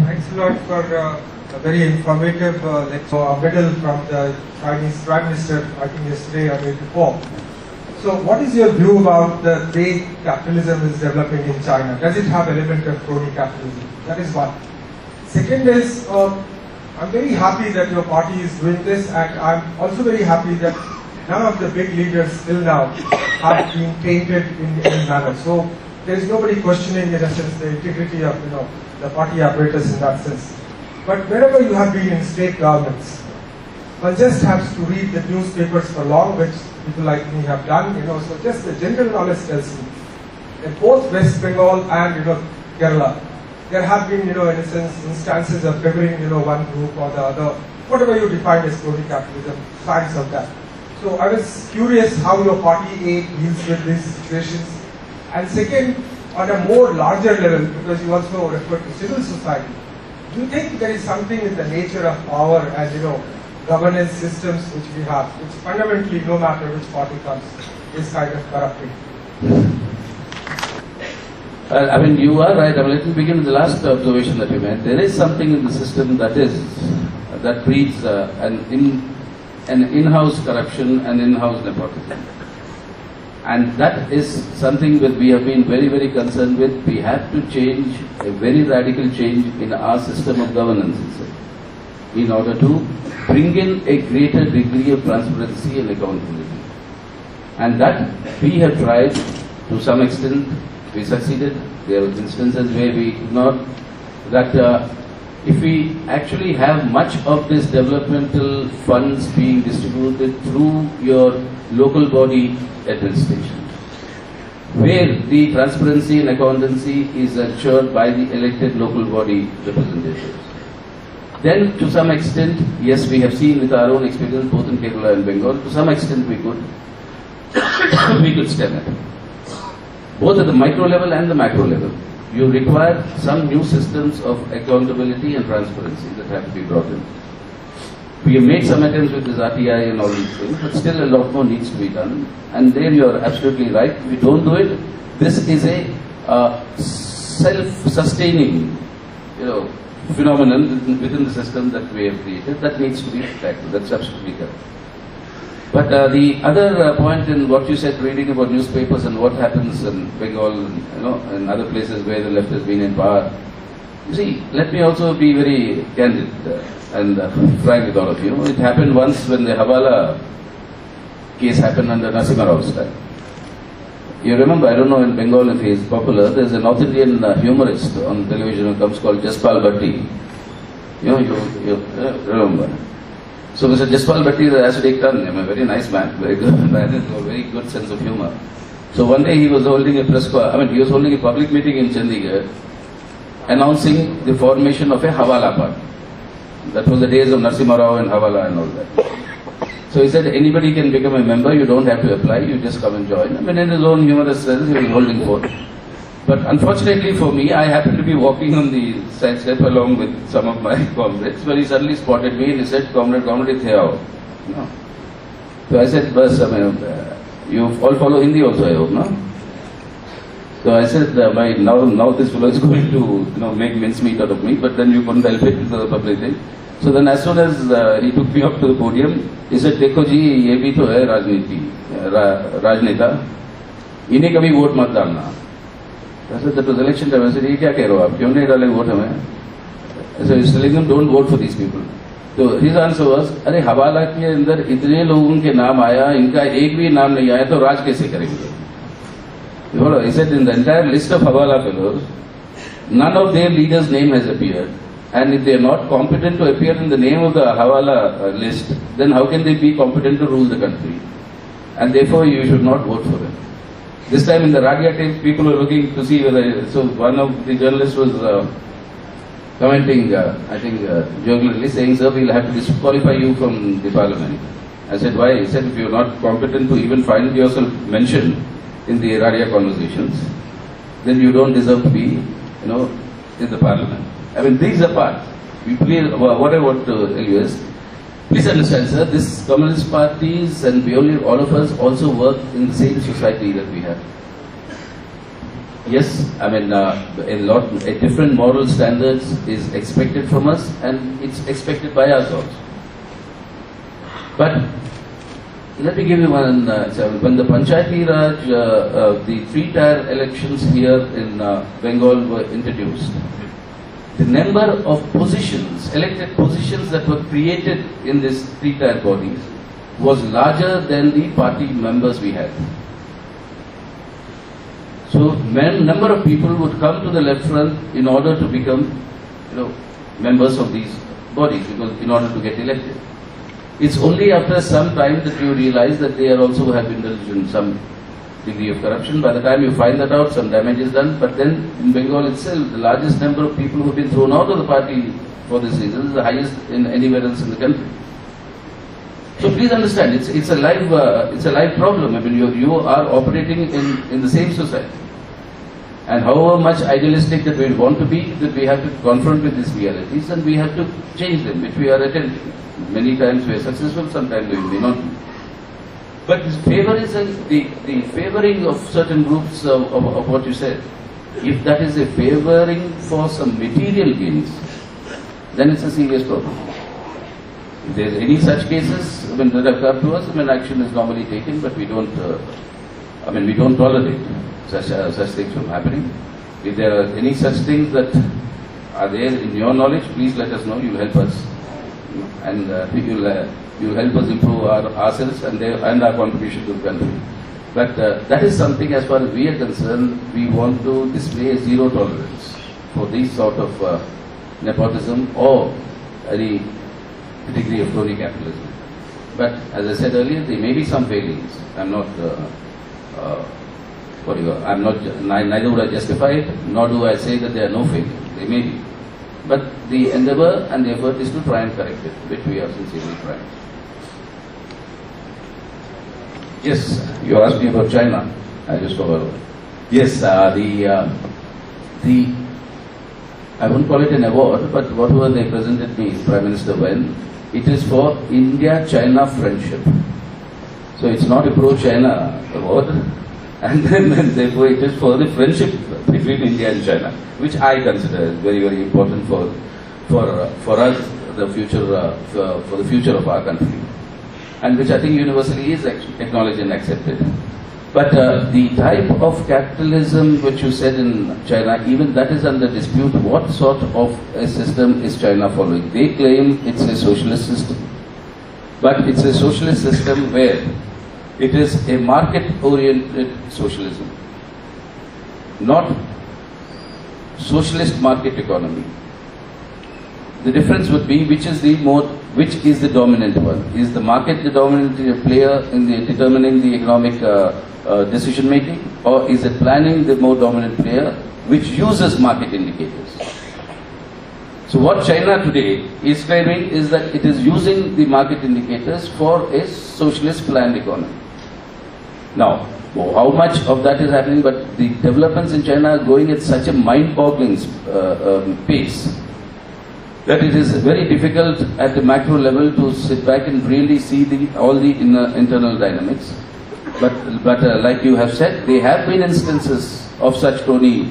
Thanks a lot for a very informative lecture. A medal from the Chinese Prime Minister, I think yesterday or day before. So what is your view about the way capitalism is developing in China? Does it have element of crony capitalism? That is one. Second is, I'm very happy that your party is doing this, and I'm also very happy that none of the big leaders till now have been tainted in any manner. So there is nobody questioning, in a sense, the integrity of the party apparatus in that sense. But wherever you have been in state governments, one just has to read the newspapers for long, which people like me have done. So just the general knowledge tells me that both West Bengal and Kerala, there have been in a sense instances of favoring one group or the other, whatever you define as crony capitalism, signs of that. So I was curious how your party A deals with these situations. And second, on a more larger level, because you also refer to civil society, do you think there is something in the nature of power and governance systems which we have, which fundamentally, no matter which party comes, is kind of corrupting? I mean, you are right. Let me begin with the last observation that you made. There is something in the system that breeds an in-house corruption and in-house nepotism. And that is something that we have been very, very concerned with. We have to change, a very radical change in our system of governance itself, in order to bring in a greater degree of transparency and accountability. And that we have tried to some extent. We succeeded. There were instances where we ignored that. If we actually have much of this developmental funds being distributed through your local body administration, where the transparency and accountancy is ensured by the elected local body representatives, then to some extent, yes, we have seen with our own experience both in Kerala and Bengal, to some extent we could stem it. Both at the micro level and the macro level. You require some new systems of accountability and transparency that have to be brought in. We have made some attempts with this RTI and all these things, but still a lot more needs to be done. And there you are absolutely right. If we don't do it, this is a self-sustaining, phenomenon within the system that we have created that needs to be tackled. That's absolutely correct. But the other point in what you said, reading about newspapers and what happens in Bengal, and other places where the left has been in power. You see, let me also be very candid and frank with all of you. It happened once when the Hawala case happened under Narasimha Rao's time. You remember, I don't know in Bengal if he is popular, there's a North Indian humorist on television who comes called Jaspal Bhatti. You remember. So Mr. Jaspal Bhatti is a a very nice man, very good man, with a very good sense of humor. So one day he was holding a he was holding a public meeting in Chandigarh, announcing the formation of a Hawala party. That was the days of Narasimha Rao and Hawala and all that. So he said, anybody can become a member, you don't have to apply, you just come and join. In his own humorous sense, he was holding forth. But unfortunately for me, I happened to be walking on the side step along with some of my comrades, when he suddenly spotted me and he said, comrade, ithe aao. So I said, bas, you all follow Hindi also, I hope, no? So I said, now this fellow is going to make mincemeat out of me, but then you couldn't help it into the public thing. So then as soon as he took me up to the podium, he said, देखो जी, ये भी तो है राजनीता, इन्हें कभी vote मत डालना. I said, that was election time. I said, ये क्या कह रहे हो आप? क्यों नहीं डाले वोट हमें? So he's telling them, don't vote for these people. So his answer was, अरे हवाला के अंदर इतने लोगों के नाम आया, इनका एक भी नाम नहीं आया, तो राज कैसे करेंगे? He said, in the entire list of Hawala fellows, none of their leaders' name has appeared. And if they are not competent to appear in the name of the Hawala list, then how can they be competent to rule the country? And therefore, you should not vote for them. This time in the Radia tape, people were looking to see whether, so one of the journalists was commenting, I think, jocularly saying, sir, we'll have to disqualify you from the parliament. I said, why? He said, if you're not competent to even find yourself mentioned in the Radia conversations, then you don't deserve to be, in the parliament. These are parts. What I want to tell you is, please understand, sir, these communist parties and all of us also work in the same society that we have. Yes, I mean, a different moral standards is expected from us, and it's expected by us also. But let me give you one example. When the Panchayati Raj, the 3-tier elections here in Bengal were introduced, the number of positions, elected positions that were created in these 3-tier bodies was larger than the party members we had. So, number of people would come to the left front in order to become, members of these bodies, because in order to get elected. It's only after some time that you realize that they are also have indulged in some degree of corruption. By the time you find that out, some damage is done. But then in Bengal itself, the largest number of people who have been thrown out of the party for this reason is the highest in anywhere else in the country. So please understand, it's a live problem. I mean, you are operating in the same society. And however much idealistic that we want to be, that we have to confront with these realities and we have to change them, which we are attempting. Many times we are successful, sometimes we may not be. But this favor is the favoring of certain groups of what you said. If that is a favoring for some material gains, then it's a serious problem. If there are any such cases that have come to us, action is normally taken, but we don't tolerate such things from happening. If there are any such things that are there in your knowledge, please let us know. You'll help us, and you'll help us improve ourselves and our contribution to the country. But that is something, as far as we are concerned, we want to display zero tolerance for these sort of nepotism or any degree of crony capitalism. But as I said earlier, there may be some failings. Neither would I justify it, nor do I say that there are no failures. They may be. But the endeavor and the effort is to try and correct it, which we are sincerely trying. Yes, you asked me about China. I just forgot. Yes, I wouldn't call it an award, but whatever they presented me, Prime Minister when, it is for India-China friendship. So it's not a pro-China award, and then therefore it is for the friendship between India and China, which I consider very, very important for us, the future, for the future of our country, and which I think universally is acknowledged and accepted. But the type of capitalism which you said in China, even that is under dispute. What sort of a system is China following? They claim it's a socialist system. But it's a socialist system where it is a market-oriented socialism, not socialist market economy. The difference would be which is the dominant one. Is the market the dominant player in determining the economic decision making, or is it planning the more dominant player which uses market indicators? So what China today is claiming is that it is using the market indicators for a socialist planned economy. Now, how much of that is happening, but the developments in China are going at such a mind-boggling pace that it is very difficult at the macro level to sit back and really see all the internal dynamics. But like you have said, there have been instances of such crony,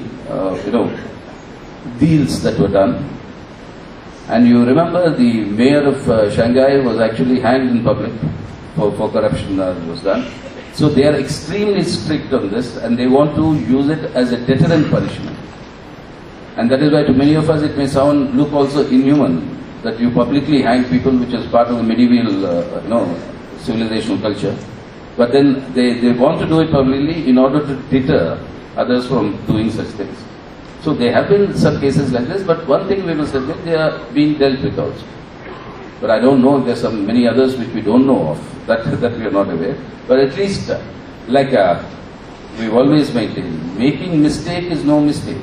deals that were done. And you remember the mayor of Shanghai was actually hanged in public for corruption that was done. So they are extremely strict on this, and they want to use it as a deterrent punishment. And that is why to many of us it may look also inhuman that you publicly hang people, which is part of the medieval, civilizational culture. But then they want to do it publicly in order to deter others from doing such things. So there have been some cases like this, but one thing we must admit, they are being dealt with also. But I don't know if there are many others which we don't know of, that we are not aware. But at least, we've always maintained, making mistake is no mistake.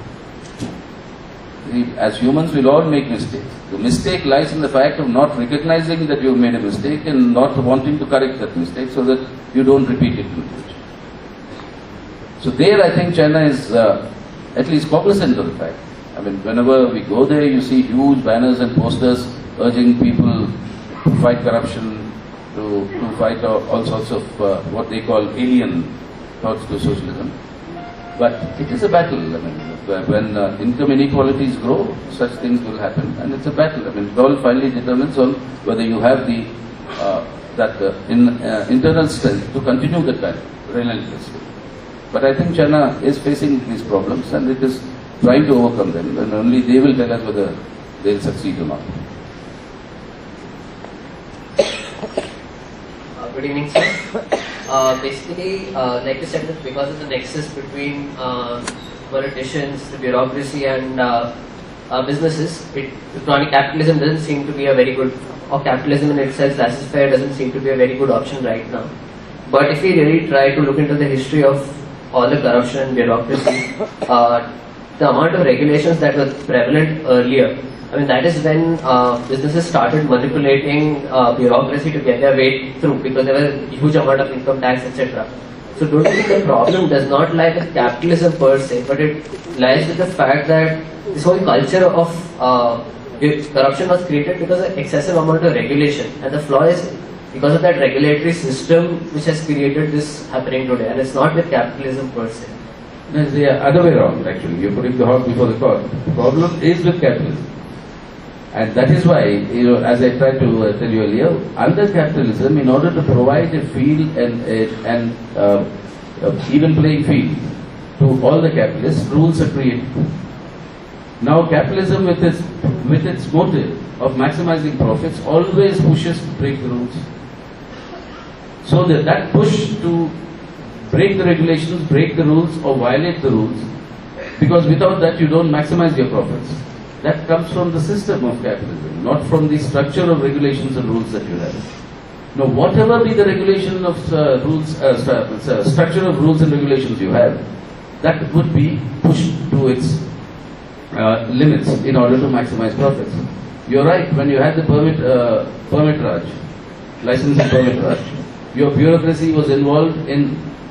As humans, we'll all make mistakes. The mistake lies in the fact of not recognizing that you've made a mistake and not wanting to correct that mistake so that you don't repeat it in the future. So there I think China is at least cognizant of the fact. I mean, whenever we go there, you see huge banners and posters urging people to fight corruption, to fight all sorts of what they call alien thoughts to socialism. But it is a battle. I mean, when income inequalities grow, such things will happen, and it's a battle. I mean, it all finally determines on whether you have the internal strength to continue that battle relentlessly. But I think China is facing these problems, and it is trying to overcome them, and only they will tell us whether they will succeed or not. Good evening, sir. Basically, like you said, that because of the nexus between politicians, the bureaucracy, and businesses, chronic capitalism doesn't seem to be a very good, or capitalism in itself, laissez-faire, doesn't seem to be a very good option right now. But if we really try to look into the history of all the corruption and bureaucracy, the amount of regulations that were prevalent earlier, I mean, that is when businesses started manipulating bureaucracy to get their way through, because there was a huge amount of income tax, etc. So don't you think the problem does not lie with capitalism per se, but it lies with the fact that this whole culture of corruption was created because of excessive amount of regulation, and the flaw is because of that regulatory system which has created this happening today, and it's not with capitalism per se. It's the other way around, actually. You're putting the horse before the cart. The problem is with capitalism. And that is why, as I tried to tell you earlier, under capitalism, in order to provide a field and even playing field to all the capitalists, rules are created. Now, capitalism, with its motive of maximizing profits, always pushes to break the rules. So that push to break the regulations, break the rules, or violate the rules, because without that you don't maximize your profits. That comes from the system of capitalism, not from the structure of regulations and rules that you have. Now, whatever be the regulation of structure of rules and regulations you have, that would be pushed to its limits in order to maximize profits. You're right, when you had the permit Raj, license and permit Raj, your bureaucracy was involved in